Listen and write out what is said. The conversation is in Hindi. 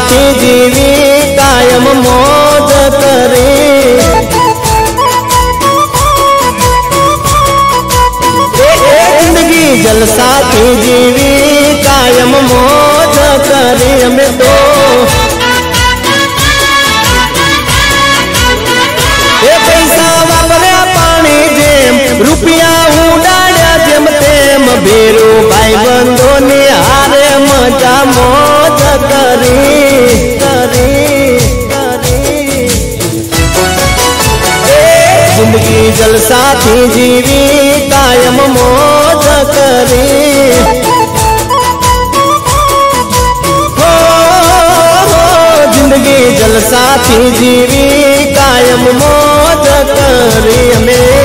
साथी जीवी कायम मौज करी। जिंदगी जलसा थी जीवी कायम मौज करी। हमें तो पैसा वापरा पानी जेम रुपया उड़ाड़ा जेम तेम भेरू भाई बंधो ने हारे मजा मौज करी करी करी। जिंदगी जलसा थी जीवी कायम मौज करी। जिंदगी जलसा थी जीवी कायम मौज करी। हमें